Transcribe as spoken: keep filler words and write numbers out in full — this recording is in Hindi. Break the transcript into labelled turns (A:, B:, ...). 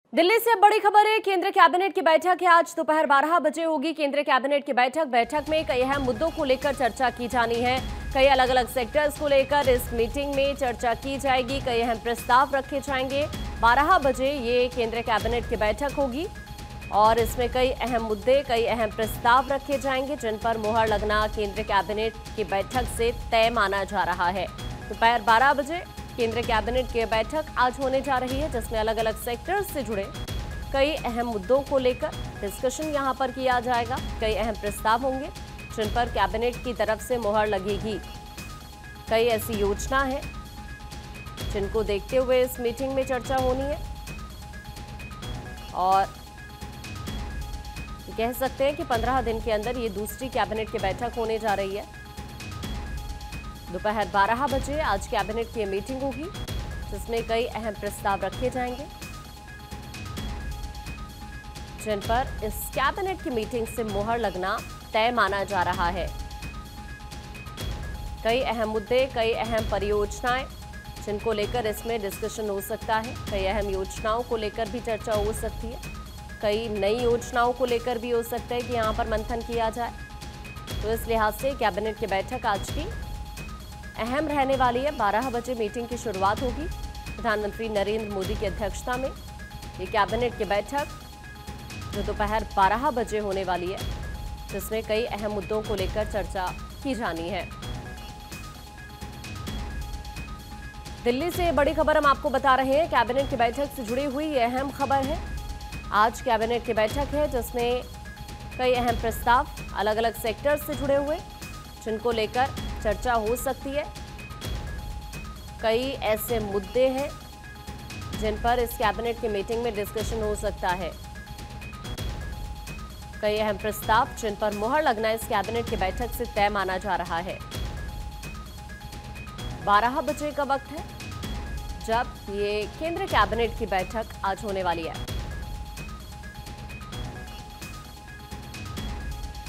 A: दिल्ली से बड़ी खबर है। केंद्र कैबिनेट की बैठक है, आज दोपहर बारह बजे होगी केंद्र कैबिनेट की बैठक। बैठक में कई अहम मुद्दों को लेकर चर्चा की जानी है। कई अलग अलग सेक्टर्स को लेकर इस मीटिंग में चर्चा की जाएगी। कई अहम प्रस्ताव रखे जाएंगे। बारह बजे ये केंद्र कैबिनेट की बैठक होगी और इसमें कई अहम मुद्दे, कई अहम प्रस्ताव रखे जाएंगे जिन पर मुहर लगना केंद्र कैबिनेट की बैठक से तय माना जा रहा है। दोपहर बारह बजे केंद्र कैबिनेट की बैठक आज होने जा रही है, जिसमें अलग अलग सेक्टर्स से जुड़े कई अहम मुद्दों को लेकर डिस्कशन यहां पर किया जाएगा। कई अहम प्रस्ताव होंगे जिन पर कैबिनेट की तरफ से मुहर लगेगी। कई ऐसी योजना है जिनको देखते हुए इस मीटिंग में चर्चा होनी है और कह सकते हैं कि पंद्रह दिन के अंदर ये दूसरी कैबिनेट की बैठक होने जा रही है। दोपहर बारह बजे आज कैबिनेट की मीटिंग होगी जिसमें कई अहम प्रस्ताव रखे जाएंगे जिन पर इस कैबिनेट की मीटिंग से मुहर लगना तय माना जा रहा है। कई अहम मुद्दे, कई अहम परियोजनाएं जिनको लेकर इसमें डिस्कशन हो सकता है। कई अहम योजनाओं को लेकर भी चर्चा हो सकती है। कई नई योजनाओं को लेकर भी हो सकता है कि यहां पर मंथन किया जाए। तो इस लिहाज से कैबिनेट की बैठक आज की अहम रहने वाली है। बारह बजे मीटिंग की शुरुआत होगी। प्रधानमंत्री नरेंद्र मोदी की अध्यक्षता में ये कैबिनेट की बैठक जो दोपहर बारह बजे होने वाली है, जिसमें कई अहम मुद्दों को लेकर चर्चा की जानी है। दिल्ली से बड़ी खबर हम आपको बता रहे हैं। कैबिनेट की बैठक से जुड़ी हुई ये अहम खबर है। आज कैबिनेट की बैठक है जिसमें कई अहम प्रस्ताव अलग अलग सेक्टर से जुड़े हुए जिनको लेकर चर्चा हो सकती है। कई ऐसे मुद्दे हैं जिन पर इस कैबिनेट की मीटिंग में डिस्कशन हो सकता है। कई अहम प्रस्ताव जिन पर मुहर लगना इस कैबिनेट की बैठक से तय माना जा रहा है। बारह बजे का वक्त है जब ये केंद्र कैबिनेट की बैठक आज होने वाली है।